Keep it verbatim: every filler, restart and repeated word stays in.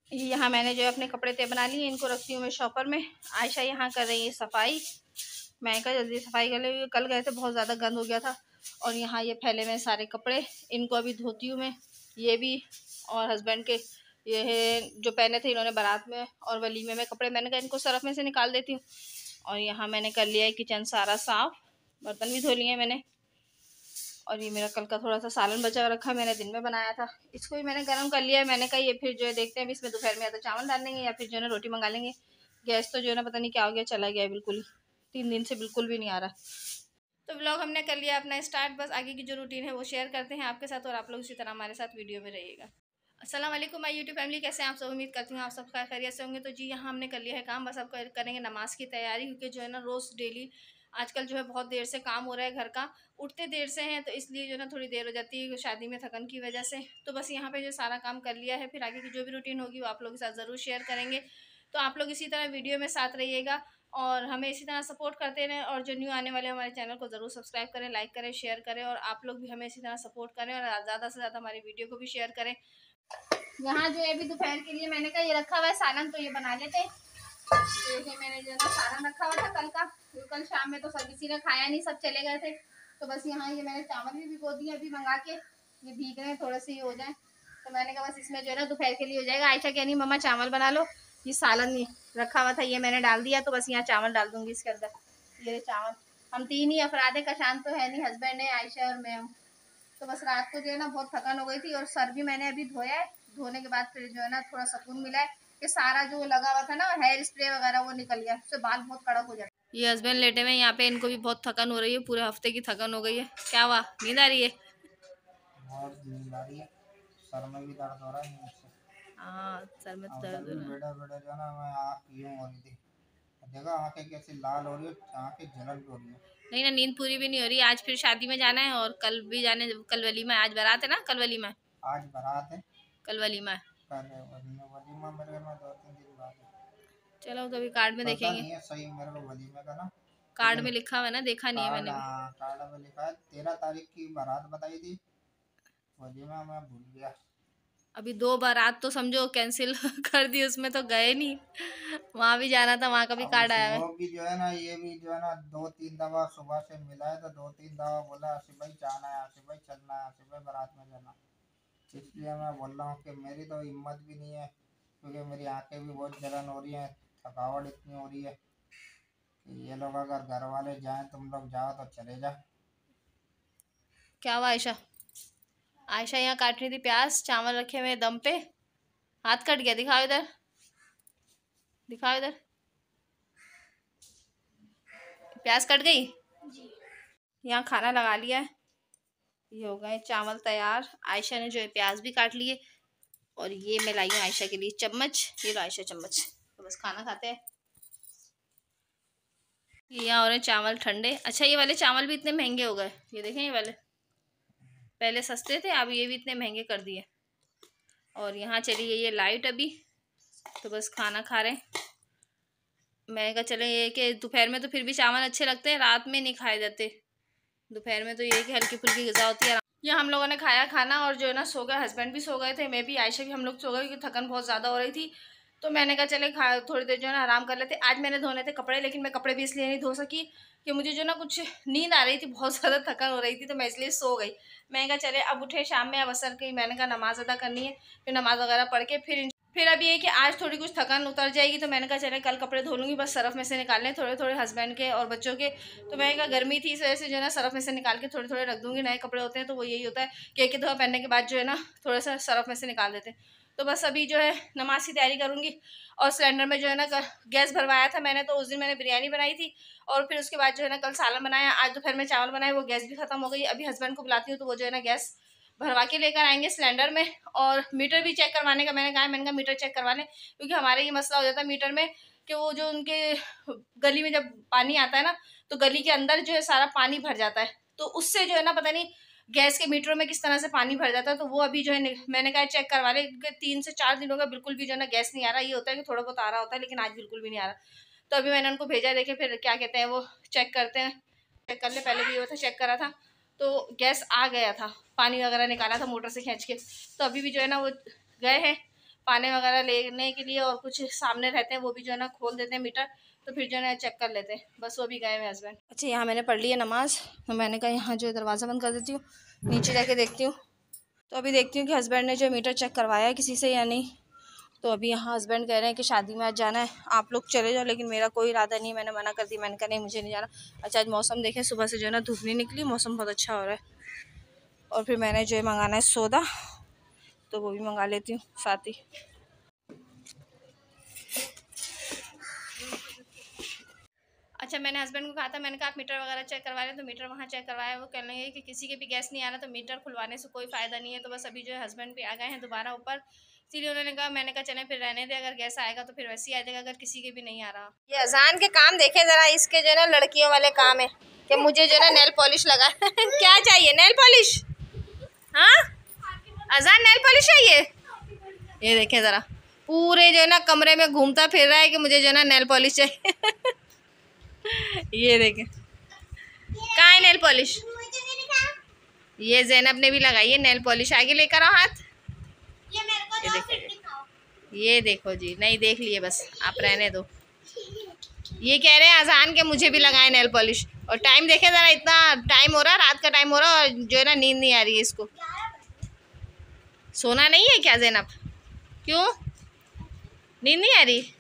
यहाँ मैंने जो है अपने कपड़े तय बना लिए, इनको रखती हूँ मैं शॉपर में। आयशा यहाँ कर रही है सफाई। मैं कहा जल्दी सफाई कर ले, कल गए थे बहुत ज़्यादा गंद हो गया था। और यहाँ ये फैले में सारे कपड़े, इनको अभी धोती हूँ मैं। ये भी और हस्बैंड के ये है जो पहने थे इन्होंने बारात में और वलीमे में कपड़े, मैंने कहा इनको सरफ में से निकाल देती हूँ। और यहाँ मैंने कर लिया है किचन सारा साफ, बर्तन भी धो लिए मैंने। और ये मेरा कल का थोड़ा सा सालन बचा रखा, मैंने दिन में बनाया था, इसको भी मैंने गर्म कर लिया है। मैंने कहा ये फिर जो है देखते हैं इसमें दोपहर में या तो चावल डाल देंगे या फिर जो है ना रोटी मंगा लेंगे। गैस तो जो है ना पता नहीं क्या हो गया, चला गया है बिल्कुल ही, तीन दिन से बिल्कुल भी नहीं आ रहा। तो व्लॉग हमने कर लिया अपना स्टार्ट, बस आगे की जो रूटीन है वो शेयर करते हैं आपके साथ और आप लोग इसी तरह हमारे साथ वीडियो में रहिएगा। अस्सलाम वालेकुम माय यूट्यूब फैमिली, कैसे हैं आप सब? उम्मीद करती हूँ आप सब खैरियत से होंगे। तो जी यहाँ हमने कर लिया है काम, बस अब करेंगे नमाज की तैयारी, क्योंकि जो है ना रोज़ डेली आजकल जो है बहुत देर से काम हो रहा है घर का, उठते देर से हैं तो इसलिए जो है ना थोड़ी देर हो जाती है शादी में थकन की वजह से। तो बस यहाँ पे जो सारा काम कर लिया है, फिर आगे की जो भी रूटीन होगी वो आप लोगों के साथ ज़रूर शेयर करेंगे। तो आप लोग इसी तरह वीडियो में साथ रहिएगा और हमें इसी तरह सपोर्ट करते रहें। और जो न्यू आने वाले हमारे चैनल को ज़रूर सब्सक्राइब करें, लाइक करें, शेयर करें और आप लोग भी हमें इसी तरह सपोर्ट करें और ज़्यादा से ज़्यादा हमारी वीडियो को भी शेयर करें। यहाँ जो है अभी दोपहर के लिए मैंने कहा ये रखा हुआ है सालन, तो ये बना लेते हैं। देखिए मैंने जो है ना सालन रखा हुआ था कल का, तो कल शाम में तो सब किसी ने खाया नहीं, सब चले गए थे। तो बस यहाँ ये मैंने चावल भी भिगो दिए अभी मंगा के, ये भीग रहे हैं थोड़े से ही हो जाए। तो मैंने कहा बस इसमें जो है ना दोपहर के लिए हो जाएगा। आयशा कह नहीं मम्मा चावल बना लो, ये सालन रखा हुआ था ये मैंने डाल दिया, तो बस यहाँ चावल डाल दूंगी इसके अंदर। ये चावल, हम तीन ही अफराद है, कशान तो है नहीं, हस्बैंड है, आयशा और मैं हूँ। तो बस रात को जो है ना बहुत थकान हो गई थी और सर भी मैंने अभी धोया है, धोने के बाद फिर जो है ना थोड़ा सुकून मिला है कि सारा जो लगा हुआ था ना हेयर स्प्रे वगैरह वो निकल गया, उससे बाल बहुत कड़क हो जाते। ये हस्बैंड लेटे हुए यहाँ पे, इनको भी बहुत थकान हो रही है, पूरे हफ्ते की थकान हो गई है। क्या हुआ, नींद आ रही है? बहुत नींद आ रही है, सर में भी दर्द हो रहा है नींद से। हाँ सर में तो दर्द हो रहा है। बेटा बेटा जो ना मैं आँख यूं हो रही थी, देखा आँखें कैसी लाल हो रही है, आँखें जलन हो रही है। नहीं ना, नींद पूरी भी नहीं हो रही। आज फिर शादी में जाना है और कल भी जाने, कल वलीमा है, आज बारात है ना, कल वलीमा, आज बारात है, कल वलीमा है। कल वलीमा मेरे घर में दो तीन दिन बाद है। चलो तो अभी कार्ड में पता देखेंगे, नहीं है सही मेरे को वलीमे का ना, कार्ड लेकिन में लिखा हुआ है ना, देखा नहीं है कार्ड, मैंने भी। हाँ कार्ड में लिखा है तेरह तारीख की बारात बताई थी, वलीमा मैं भूल गया। अभी दो बारात तो समझो कैंसिल कर दी, उसमें तो गए नहीं, वहां भी जाना था, वहां का भी अब कार्ड आया है। उसको भी जो है ना, ये भी जो है ना दो तीन दफा सुबह से मिला है, तो दो तीन दफा बोला आसिफ भाई जाना है, आसिफ भाई चलना है, आसिफ भाई बारात में जाना। इसलिए मैं बोल रहा हूँ कि मेरी तो हिम्मत भी नहीं है, क्योंकि मेरी आंखें भी बहुत जलन हो रही हैं, थकावट इतनी हो रही है कि ये लोग अगर घर वाले जाएं, तुम लोग जाओ तो चले जा। क्या हुआ आयशा? आयशा यहाँ काट रही थी प्याज, चावल रखे हुए दम पे, हाथ कट गया, दिखाओ इधर, दिखाओ इधर, प्याज कट गई। यहाँ खाना लगा लिया है, ये हो गए चावल तैयार। आयशा ने जो है प्याज भी काट लिए और ये मैं लाई हूँ आयशा के लिए चम्मच, ये लो आयशा चम्मच, तो बस खाना खाते हैं। ये यहाँ हो रहे चावल ठंडे। अच्छा ये वाले चावल भी इतने महंगे हो गए, ये देखें ये वाले पहले सस्ते थे, अब ये भी इतने महंगे कर दिए। और यहाँ चली गई ये लाइट अभी, तो बस खाना खा रहे हैं। मैंने कहा चले ये कि दोपहर में तो फिर भी चावल अच्छे लगते हैं, रात में नहीं खाए जाते। दोपहर में तो ये कि हल्की फुल्की ग़िज़ा होती है। यहाँ हम लोगों ने खाया खाना और जो है ना सो गए, हस्बैंड भी सो गए थे, मैं भी, आयशा भी, हम लोग सो गए क्योंकि थकन बहुत ज़्यादा हो रही थी। तो मैंने कहा चले खा थोड़ी देर जो है ना आराम कर लेते। आज मैंने धोने थे कपड़े, लेकिन मैं कपड़े भी इसलिए नहीं धो सकी कि मुझे जो ना कुछ नींद आ रही थी, बहुत ज़्यादा थकन हो रही थी, तो मैं इसलिए सो गई। मैंने कहा चले अब उठे शाम में, अब असर की मैंने कहा नमाज़ अदा करनी है, फिर नमाज़ वगैरह पढ़ के फिर फिर अब ये कि आज थोड़ी कुछ थकान उतर जाएगी। तो मैंने कहा चले कल कपड़े धो लूँगी, बस सरफ में से निकालने थोड़े थोड़े हस्बैंड के और बच्चों के। तो मैंने कहा गर्मी थी इस वजह से जो है ना सरफ में से निकाल के थोड़े थोड़े रख दूँगी। नए कपड़े होते हैं तो वो यही होता है कि एक दफ़ा पहनने के बाद जो है ना थोड़ा सा सरफ में से निकाल देते हैं। तो बस अभी जो है नमाज की तैयारी करूँगी। और सिलेंडर में जो है ना गैस भरवाया था मैंने, तो उस दिन मैंने बिरयानी बनाई थी और फिर उसके बाद जो है ना कल सालन बनाया, आज दोपहर में चावल बनाए, वो गैस भी ख़त्म हो गई। अभी हस्बैंड को बुलाती हूँ तो वो जो है ना गैस भरवा के लेकर आएंगे सिलेंडर में। और मीटर भी चेक करवाने का मैंने कहा, मैंने कहा मीटर चेक करवा लें, क्योंकि हमारे ये मसला हो जाता है मीटर में कि वो जो उनके गली में जब पानी आता है ना, तो गली के अंदर जो है सारा पानी भर जाता है, तो उससे जो है ना पता नहीं गैस के मीटरों में किस तरह से पानी भर जाता है। तो वो अभी जो है मैंने कहा चेक करवा ले, क्योंकि तीन से चार दिनों का बिल्कुल भी जो है ना गैस नहीं आ रहा। ये होता है कि थोड़ा बहुत आ रहा होता है, लेकिन आज बिल्कुल भी नहीं आ रहा। तो अभी मैंने उनको भेजा, देखे फिर क्या कहते हैं वो चेक करते हैं, चेक कर ले। पहले भी ये था चेक करा था तो गैस आ गया था, पानी वगैरह निकाला था मोटर से खींच के। तो अभी भी जो है ना वो गए हैं पानी वगैरह लेने के लिए, और कुछ सामने रहते हैं वो भी जो है ना खोल देते हैं मीटर, तो फिर जो है ना चेक कर लेते हैं। बस वो भी गए हैं हस्बैंड। अच्छा, यहाँ मैंने पढ़ ली है नमाज़, तो मैंने कहा यहाँ जो दरवाज़ा बंद कर देती हूँ, नीचे जाके देखती हूँ। तो अभी देखती हूँ कि हस्बैंड ने जो मीटर चेक करवाया है किसी से या नहीं। तो अभी यहाँ हस्बैंड कह रहे हैं कि शादी में आज जाना है, आप लोग चले जाओ, लेकिन मेरा कोई इरादा नहीं। मैंने मना कर दी, मैंने कहा नहीं मुझे नहीं जाना। अच्छा, आज मौसम देखें, सुबह से जो है ना धूप नहीं निकली, मौसम बहुत अच्छा हो रहा है। और फिर मैंने जो है मंगाना है सौदा, तो वो भी मंगा लेती हूँ साथ ही। अच्छा, मैंने हस्बैंड को कहा था, मैंने कहा आप मीटर वगैरह चेक करवा रहे हैं, तो मीटर वहाँ चेक करवाया। वो कह रहे हैं कि किसी के भी गैस नहीं आ रहा, तो मीटर खुलवाने से कोई फ़ायदा नहीं है। तो बस अभी जो है हस्बैंड भी आ गए हैं दोबारा ऊपर, इसीलिए उन्होंने कहा, मैंने कहा चलें फिर रहने दे, अगर गैस आएगा तो फिर वैसे ही आ जाएगा, अगर किसी के भी नहीं आ रहा। ये अजान के काम देखे ज़रा, इसके जो है ना लड़कियों वाले काम है कि मुझे जो है ना नेल पॉलिश लगा क्या चाहिए, नेल पॉलिश? हाँ, अजान नेल पॉलिश चाहिए। ये देखें ज़रा, पूरे जो है ना कमरे में घूमता फिर रहा है कि मुझे जो है ना नेल पॉलिश चाहिए ये देखें, कहाँ है नेल पॉलिश? ये ज़ैनब ने भी लगाई है नेल पॉलिश। आगे लेकर आओ हाथ। ये मेरे को ये देखो, ये देखो जी, नहीं देख लिए बस, आप रहने दो। ये कह रहे हैं अजान के मुझे भी लगाए नेल पॉलिश। और टाइम देखे ज़रा, इतना टाइम हो रहा है, रात का टाइम हो रहा है, और जो है ना नींद नहीं आ रही है इसको। सोना नहीं है क्या ज़ैनब? क्यों नींद नहीं आ रही?